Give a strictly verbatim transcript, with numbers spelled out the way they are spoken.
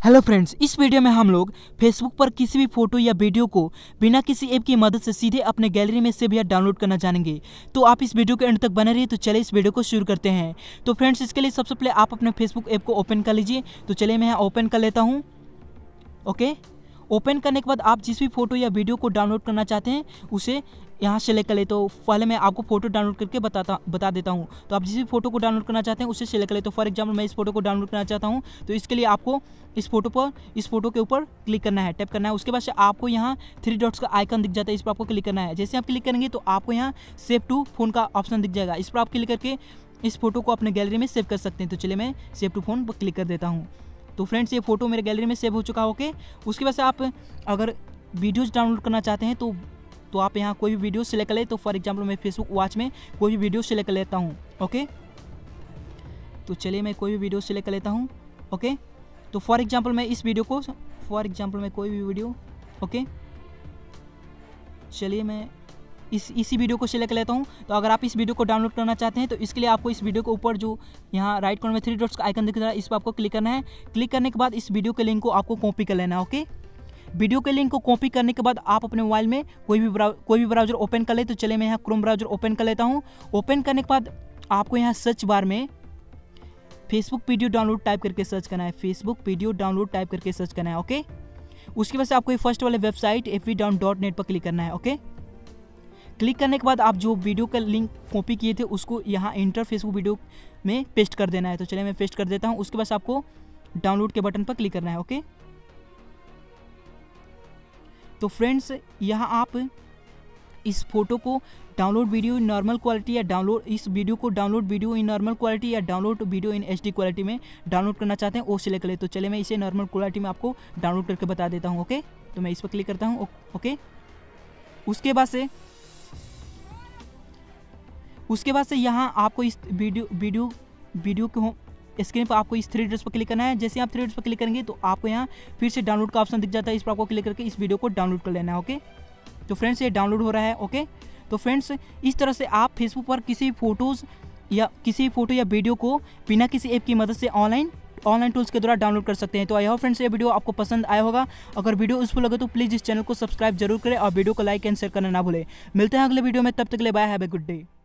Hello friends, इस video में हम लोग फेसबुक पर किसी भी फोटो या वीडियो को बिना किसी ऐप की मदद से सीधे अपने गैलरी में सेव या डाउनलोड करना जानेंगे। तो आप इस वीडियो के एंड तक बने रहिए। तो चलिए इस वीडियो को शुरू करते हैं। तो फ्रेंड्स, इसके लिए सबसे पहले आप अपने फेसबुक ऐप को ओपन कर लीजिए। तो चलिए मैं यहाँ ओपन कर लेता हूँ। ओके, ओपन करने के बाद आप जिस भी फोटो या वीडियो को डाउनलोड करना चाहते हैं उसे यहाँ सेलेक्ट कर ले। तो पहले मैं आपको फोटो डाउनलोड करके बताता बता देता हूँ। तो आप जिस भी फोटो को डाउनलोड करना चाहते हैं उसे सेलेक्ट कर ले। तो फॉर एग्जांपल मैं इस फोटो को डाउनलोड करना चाहता हूँ, तो इसके लिए आपको इस फोटो पर इस फोटो के ऊपर क्लिक करना है, टैप करना है। उसके बाद से आपको यहाँ थ्री डॉट्स का आइकन दिख जाता है, इस पर आपको क्लिक करना है। जैसे आप क्लिक करेंगे तो आपको यहाँ सेव टू फोन का ऑप्शन दिख जाएगा, इस पर आप क्लिक करके इस फोटो को अपने गैलरी में सेव कर सकते हैं। तो चलिए मैं सेव टू फोन पर क्लिक कर देता हूँ। तो फ्रेंड्स, ये फोटो मेरे गैलरी में सेव हो चुका है। ओके, उसके बाद से आप अगर वीडियोज़ डाउनलोड करना चाहते हैं तो तो आप यहाँ कोई भी वीडियो सेलेक्ट कर ले। तो फॉर एग्जांपल मैं फेसबुक वॉच में कोई भी वीडियो सेलेक्ट कर लेता हूँ। ओके, तो चलिए मैं कोई भी वीडियो सेलेक्ट कर लेता हूँ। ओके, तो फॉर एग्जांपल मैं इस वीडियो को फॉर एग्जांपल मैं कोई भी वीडियो ओके चलिए मैं इस इसी वीडियो को सेलेक्ट कर लेता हूँ। तो अगर आप इस वीडियो को डाउनलोड करना चाहते हैं तो इसके लिए आपको इस वीडियो के ऊपर जो यहाँ राइट कॉर्नर में थ्री डॉट्स का आइकन दिख रहा है, इस पर आपको क्लिक करना है। क्लिक करने के बाद इस वीडियो के लिंक को आपको कॉपी कर लेना है। ओके, वीडियो के लिंक को कॉपी करने के बाद आप अपने मोबाइल में कोई भी कोई भी ब्राउजर ओपन कर ले। तो चलिए मैं यहाँ क्रोम ब्राउजर ओपन कर लेता हूँ। ओपन करने के बाद आपको यहाँ सर्च बार में फेसबुक वीडियो डाउनलोड टाइप करके सर्च करना है। फेसबुक वीडियो डाउनलोड टाइप करके सर्च करना है। ओके, उसकी वजह से आपको फर्स्ट वाले website F V down dot net पर क्लिक करना है। ओके, क्लिक करने के बाद आप जो वीडियो का लिंक कॉपी किए थे उसको यहाँ इंटर फेसबुक वीडियो में पेस्ट कर देना है। तो चलिए मैं पेस्ट कर देता हूँ। उसके बाद आपको डाउनलोड के बटन पर क्लिक करना है। ओके, तो फ्रेंड्स, यहाँ आप इस फोटो को download video in normal quality या डाउनलोड इस वीडियो को download video in normal quality या download video in HD quality में डाउनलोड करना चाहते हैं वो सिलेक्ट करें। तो चलिए मैं इसे नॉर्मल क्वालिटी में आपको डाउनलोड करके बता देता हूँ। ओके, तो मैं इस पर क्लिक करता हूँ। ओके, उसके बाद से उसके बाद से यहाँ आपको इस वीडियो वीडियो वीडियो को स्क्रीन पर आपको इस थ्री डॉट्स पर क्लिक करना है। जैसे आप थ्री डॉट्स पर क्लिक करेंगे तो आपको यहाँ फिर से डाउनलोड का ऑप्शन दिख जाता है, इस पर आपको क्लिक करके इस वीडियो को डाउनलोड कर लेना है। ओके, तो फ्रेंड्स ये डाउनलोड हो रहा है। ओके, तो फ्रेंड्स इस तरह से आप फेसबुक पर किसी फोटोज़ या किसी फोटो या वीडियो को बिना किसी ऐप की मदद से ऑनलाइन ऑनलाइन टूल्स के द्वारा डाउनलोड कर सकते हैं। तो आई होप फ्रेंड्स ये वीडियो आपको पसंद आया होगा। अगर वीडियो यूजफुल लगे तो प्लीज़ इस चैनल को सब्सक्राइब जरूर करें और वीडियो को लाइक एंड शेयर करना ना भूलें। मिलते हैं अगले वीडियो में, तब तक के लिए bye, have a good day.